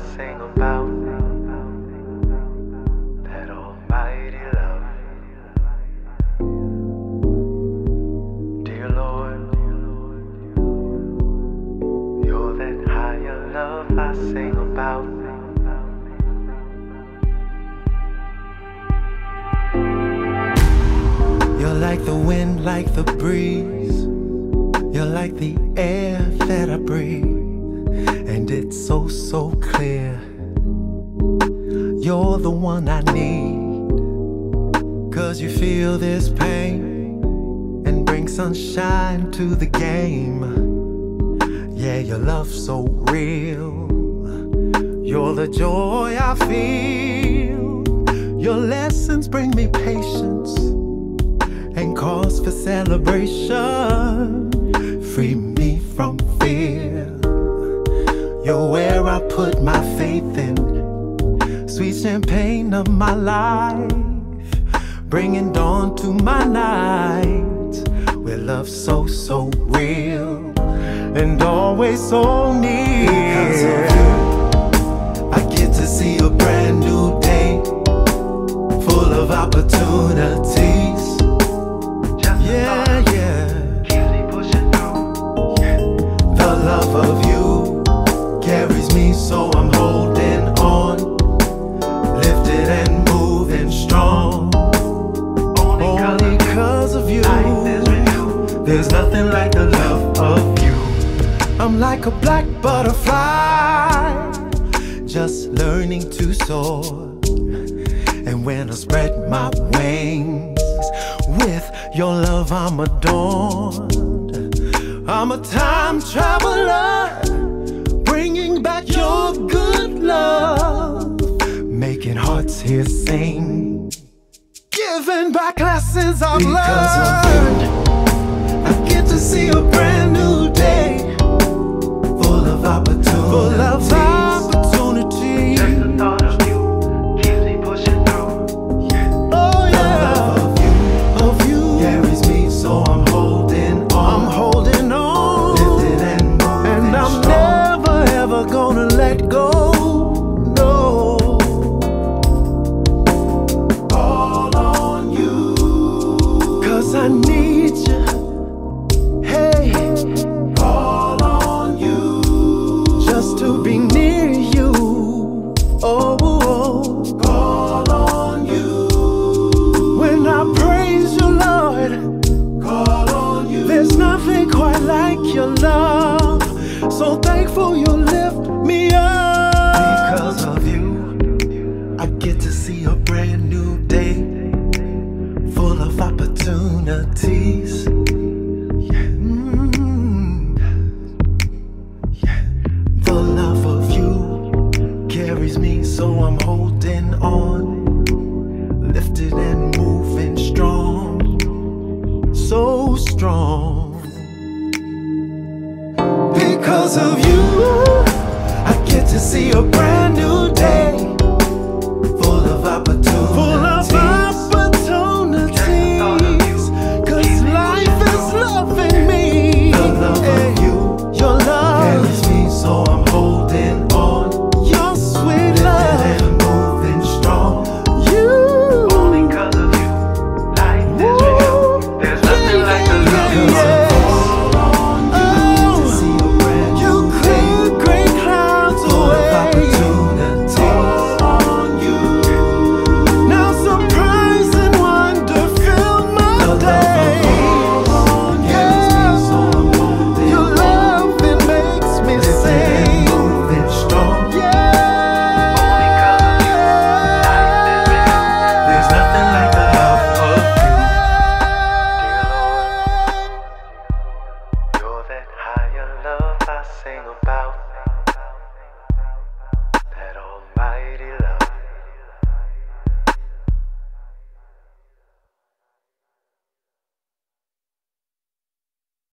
sing about that almighty love. Dear Lord, you're that higher love I sing about. You're like the wind, like the breeze. You're like the air that I breathe, and it's so, so clear. You're the one I need, 'cause you feel this pain and bring sunshine to the game. Yeah, your love's so real. You're the joy I feel. Your lessons bring me patience and cause for celebration. Free me from fear. You're where I put my faith in. Sweet champagne of my life, bringing dawn to my night. Where love's so, so real and always so near. Because of you, I get to see a brand new day, full of opportunities. Yeah, yeah. Keeps me pushing through. Yeah. The love of you carries me, so I'm holding on, lifted and moving strong. Only 'cause of you. There's nothing like the love of you. I'm like a black butterfly, just learning to soar. And when I spread my wings, with your love I'm adorned. I'm a time traveler, bringing back your good love, making hearts here sing, giving back lessons I've learned. Because of you, I get to see a brand new day, full of opportunities. Full of opportunities. Just the thought of you keeps me pushing through. Yeah. Oh yeah. The love of you carries me, so I'm holding on. I'm holding on, lifted and moving, and I'm strong. Never ever gonna let go. No. All on you, 'cause I need you. Hey. All on you, just to be near you. Oh, call on you. When I praise you, Lord, call on you. There's nothing quite like your love. So thankful you lift me up. Because of you, I get to see a brand new day, full of opportunities. Yeah. Yeah. The love of you carries me, so I'm holding on, lifted and moving strong, so strong. Because of you, I get to see a brand